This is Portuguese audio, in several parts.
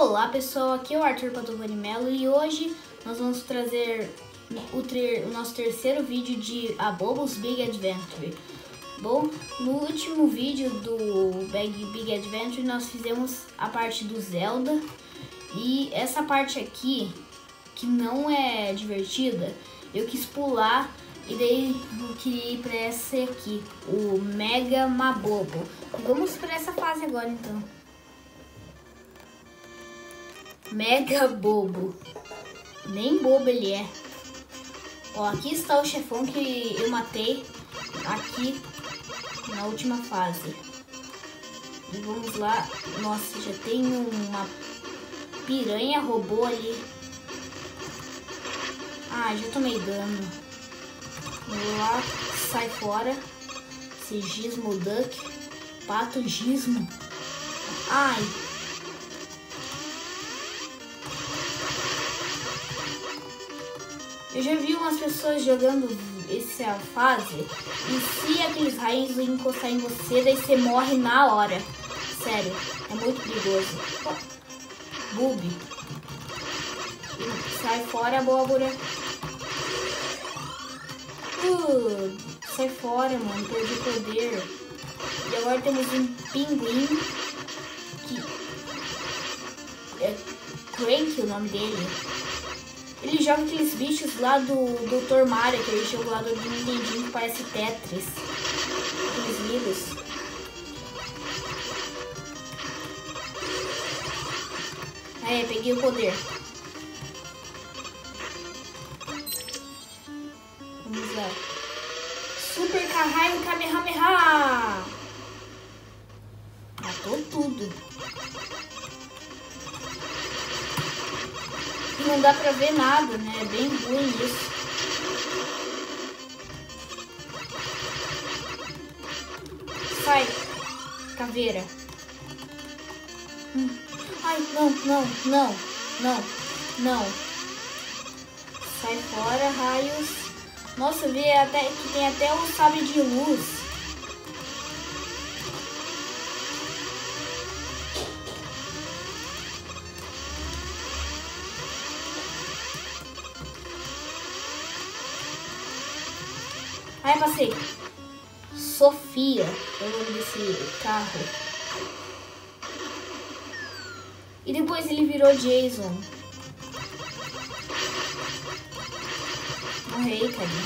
Olá pessoal, aqui é o Arthur Padovani Mello e hoje nós vamos trazer o nosso terceiro vídeo de A Bobo's Big Adventure. Bom, no último vídeo do Big Adventure nós fizemos a parte do Zelda e essa parte aqui, que não é divertida, eu quis pular e daí eu queria ir pra essa aqui, o Mega Mabobo. Vamos pra essa fase agora então. Mega Bobo. Nem bobo ele é. Ó, aqui está o chefão que eu matei aqui na última fase. E vamos lá. Nossa, já tem uma piranha robô ali. Ah, já tomei dano. Vamos lá, sai fora. Esse Gizmo Duck. Pato Gizmo. Ai. Eu já vi umas pessoas jogando essa fase e se aqueles raios encostarem em você, daí você morre na hora. Sério, é muito perigoso. Bubi. Sai fora, abóbora. Sai fora, mano. Perdi o poder. E agora temos um pinguim. Que é Crank o nome dele. Ele joga aqueles bichos lá do Dr. Mario, aquele jogo lá do Nintendinho que parece Tetris. Aqueles vírus. Aí, peguei o poder. Vamos lá. Super Kahain Kamehameha! Matou tudo. Não dá pra ver nada, né? É bem ruim isso. Sai, caveira. Ai, não. Sai fora, raios. Nossa, vi até que tem até um sabre de luz. Aí passei. Sofia é o nome desse carro. E depois ele virou Jason. Morrei, cadê?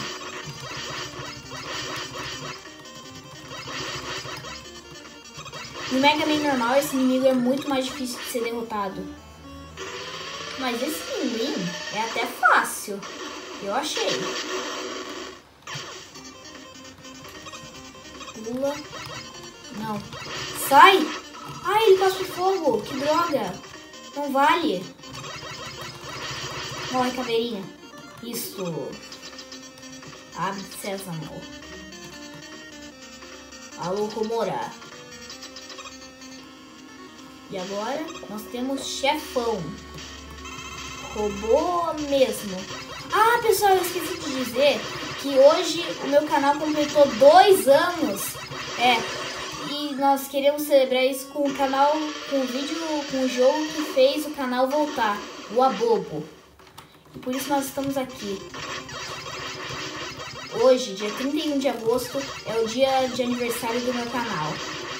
No Mega Man normal, esse inimigo é muito mais difícil de ser derrotado. Mas esse pinguim é até fácil. Eu achei. Pula. Não. Sai! Ai, ele cospe fogo. Que droga. Não vale. Morre, caveirinha. Isso. Abre sésamo. Alô, Romora. E agora nós temos chefão. Robô mesmo. Ah, pessoal, eu esqueci de dizer que hoje o meu canal completou 2 anos. E nós queremos celebrar isso com o canal, com o vídeo, com o jogo que fez o canal voltar, o A Bobo. E por isso nós estamos aqui. Hoje, dia 31 de agosto, é o dia de aniversário do meu canal.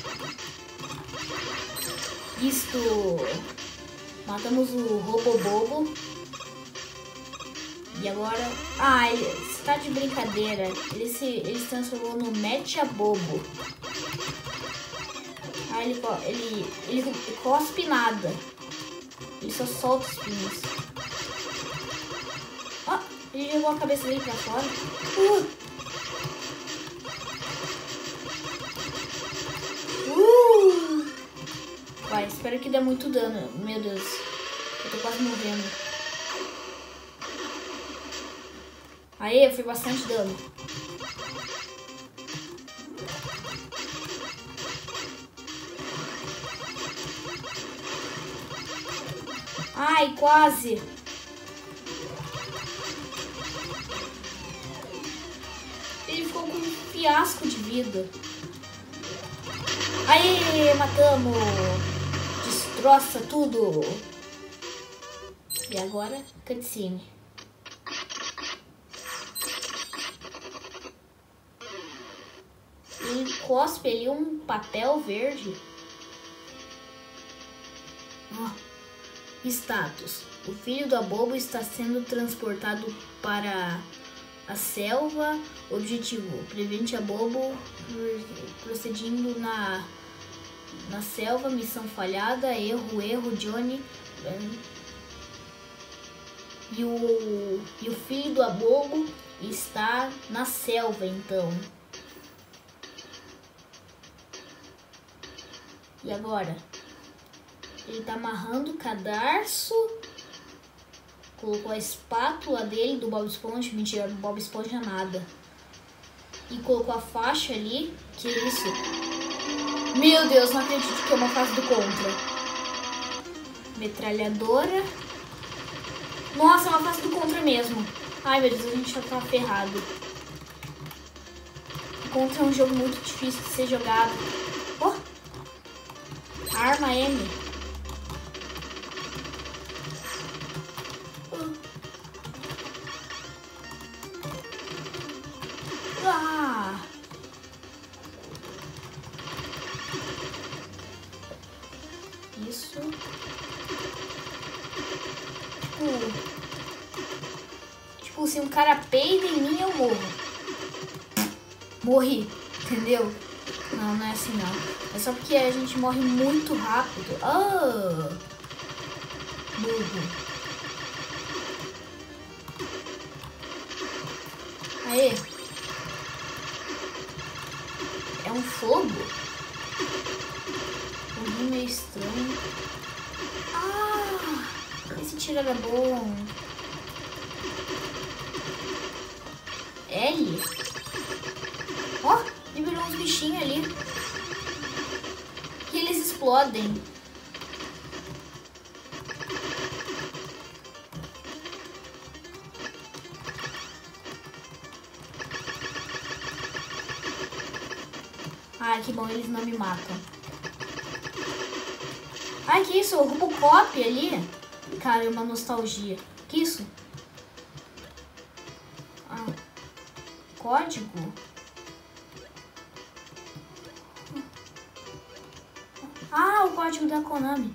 Matamos o Robobobo. E agora... Ah, ele está de brincadeira. Ele se transformou no Mecha Bobo. Ah, ele cospe nada. Ele só solta os pinos. Ah, ele jogou a cabeça dele pra fora. Vai, espero que dê muito dano. Meu Deus, eu tô quase morrendo. Aí, eu fui bastante dano. Ai, quase. Ele ficou com um fiasco de vida. Aí, matamos. Destroça tudo. E agora, cutscene. Ele cospe ali um papel verde. Status. O filho do Abobo está sendo transportado para a selva. Objetivo. Prevente Abobo procedindo na selva. Missão falhada. Erro, Johnny. E o filho do Abobo está na selva, então. E agora? Ele tá amarrando o cadarço. Colocou a espátula dele do Bob Esponja. Mentira, do Bob Esponja nada. E colocou a faixa ali. Que isso? Meu Deus, não acredito que é uma fase do Contra. Metralhadora. Nossa, é uma fase do Contra mesmo. Ai, meu Deus, a gente já tá ferrado. O Contra é um jogo muito difícil de ser jogado. Oh! Arma M. Ah! Isso. Tipo, se um cara peida em mim, eu morro. Morri, entendeu? Não é assim não. É só porque a gente morre muito rápido. Ah! Burro. Aê. É um fogo? Um meio estranho. Ah! Esse tiro era bom. L? Ó, liberou uns bichinhos ali. Que eles explodem. Ai, que bom, eles não me matam. Ai, que isso? O Robocop ali. Cara, é uma nostalgia. Que isso? Ah, código? Ah, o código da Konami.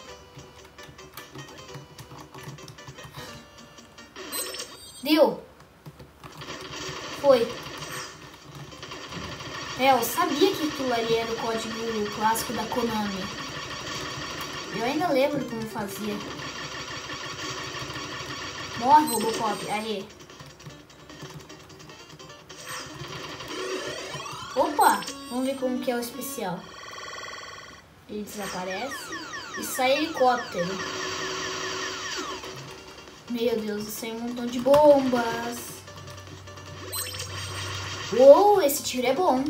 Deu. Foi. É, eu sabia que aquilo ali era o código clássico da Konami. Eu ainda lembro como fazia. Morre, Robocop. Aí. Opa! Vamos ver como que é o especial. Ele desaparece e sai helicóptero. Meu Deus, isso aí é um montão de bombas. Uou, esse tiro é bom.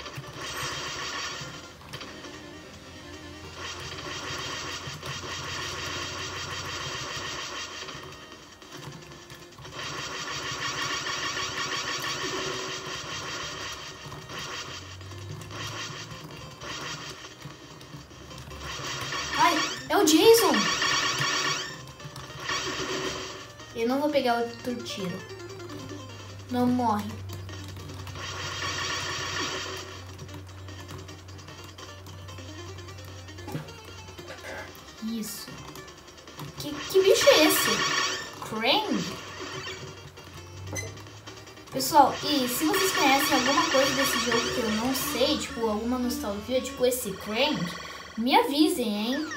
Ai, é o Jason. Eu não vou pegar outro tiro. Não morre. Isso. Que bicho é esse? Krang? Pessoal, e se vocês conhecem alguma coisa desse jogo que eu não sei, tipo, alguma nostalgia, tipo esse Krang, me avisem, hein?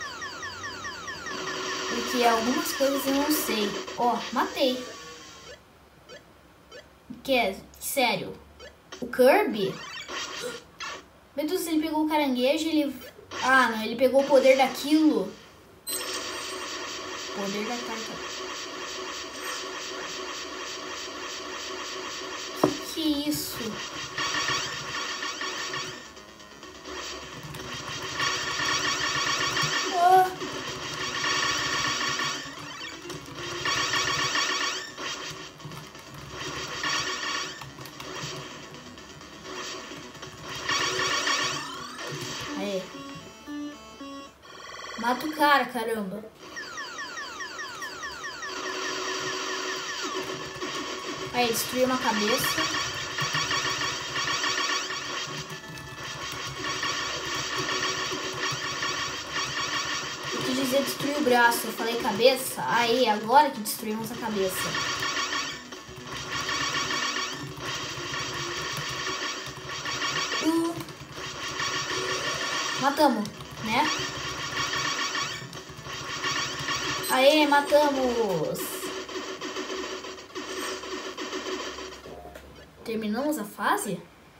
Porque algumas coisas eu não sei. Ó, matei. Que é? Sério? O Kirby? Meu Deus, ele pegou o caranguejo e ele... Ah, não, ele pegou o poder daquilo. Poder da carta. Que é isso? Ah. Aí. Mata o cara, caramba. Aí, destruiu uma cabeça. Eu quis dizer destruir o braço. Eu falei cabeça. Aí, agora que destruímos a cabeça. Matamos, né? Aê, matamos! Terminamos a fase?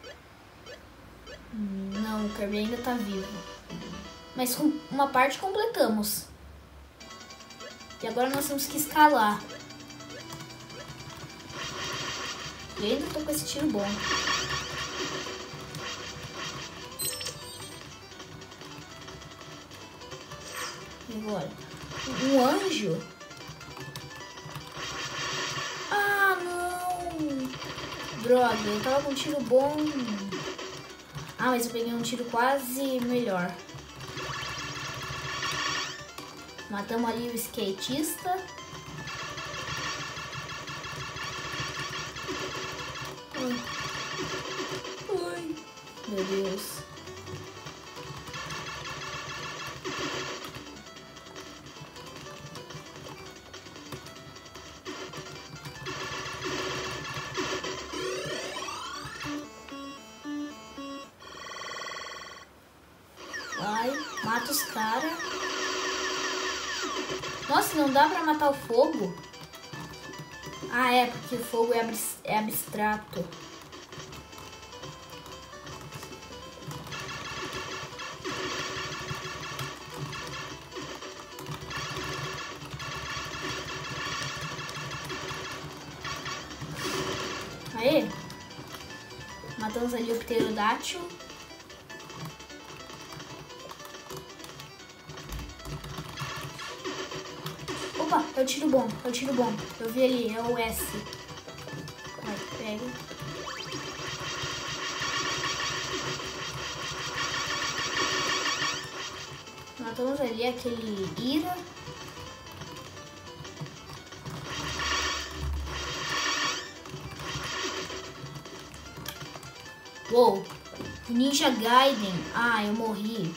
Não, o Kirby ainda tá vivo. Mas com uma parte completamos. E agora nós temos que escalar. E ainda tô com esse tiro bom. E agora? Um anjo? Ah, não! Droga, eu tava com um tiro bom. Ah, mas eu peguei um tiro quase melhor. Matamos ali o skatista. Ai, meu Deus. Vai, mata os caras. Nossa, não dá pra matar o fogo? Ah, é, porque o fogo é abstrato. Aê! Matamos ali o pterodátil. Opa, é o tiro bom, é o tiro bom. Eu vi ali, é o S. Vai, pega. Matamos ali aquele Ira. Uou, Ninja Gaiden. Ah, eu morri.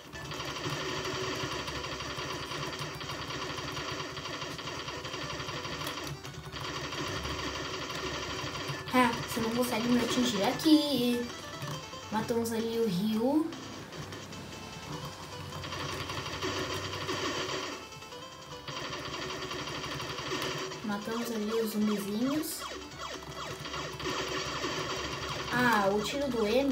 Ah, você não consegue me atingir aqui. Matamos ali o Ryu. Matamos ali os zumbizinhos. Ah, o tiro do M.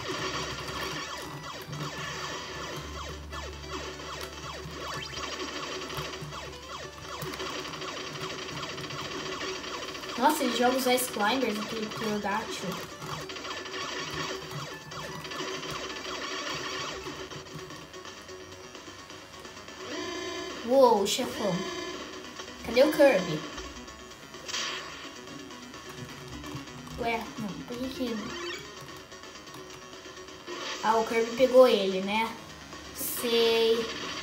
Nossa, ele joga os Ice Climbers, aquele pterodátil. Uou, chefão. Cadê o Kirby? Ué, não, por que... Ah, o Kirby pegou ele, né? Sei.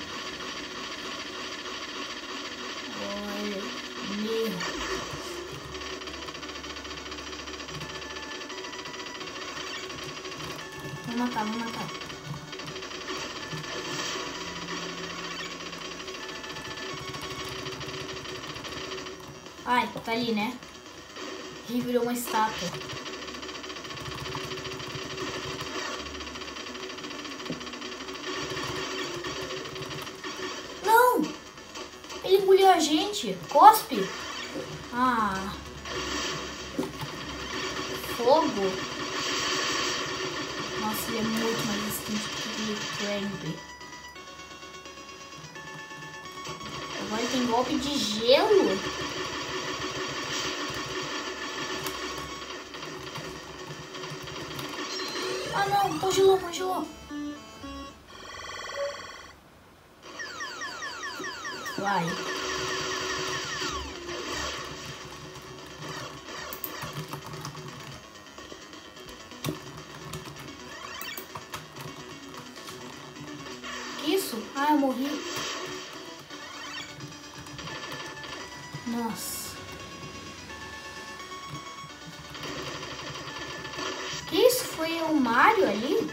Olha, meu... Vamos matar, vamos matar. Ai, tá ali, né? Ele virou uma estátua. Não! Ele engoliu a gente. Cospe. Ah. Fogo. Nossa, ele é muito mais resistente que o Kirby. Agora ele tem golpe de gelo. Ah não, congelou, congelou. Vai. Que isso? Ah, eu morri. Nossa. foi o Mario ali?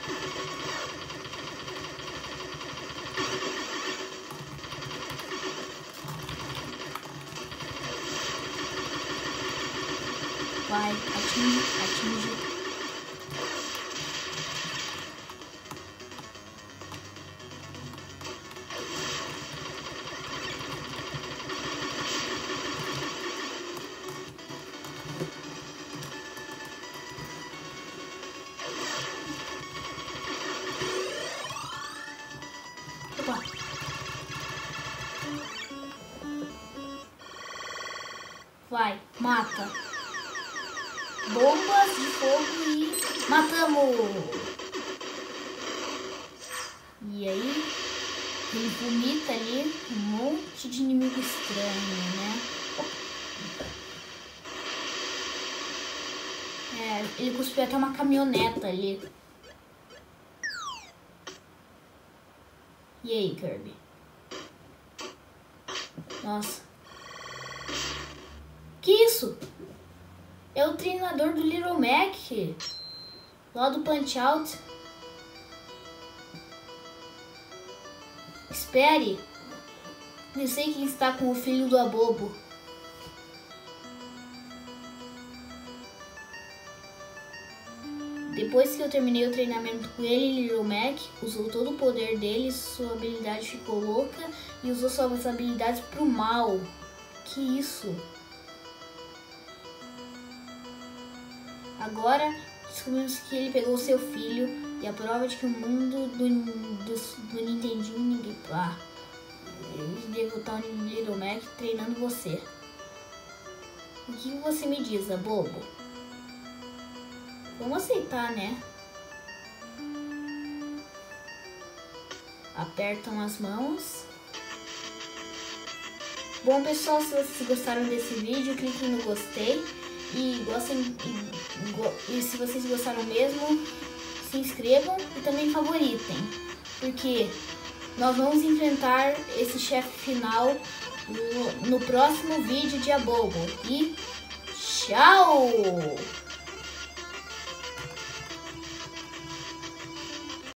Vai, atinge, atinge. Opa. Vai, mata. Bombas de fogo e matamos! E aí, ele vomita ali um monte de inimigo estranho, né? É, ele cuspiu até uma caminhoneta ali. E aí, Kirby? Nossa. Que isso? É o treinador do Little Mac, lá do Punch-Out. Espere, eu sei quem está com o filho do Abobo. Depois que eu terminei o treinamento com ele, Little Mac usou todo o poder dele, sua habilidade ficou louca e usou suas habilidades pro mal. Que isso? Agora descobrimos que ele pegou seu filho e a prova de que o mundo do Nintendinho ninguém... Eles derrotaram o Little Mac treinando você. O que você me diz, Abobo? Vamos aceitar, né? Apertam as mãos. Bom, pessoal, se vocês gostaram desse vídeo, cliquem no gostei. E se vocês gostaram mesmo, se inscrevam e também favoritem, porque nós vamos enfrentar esse chefe final no próximo vídeo de Abobo. E tchau!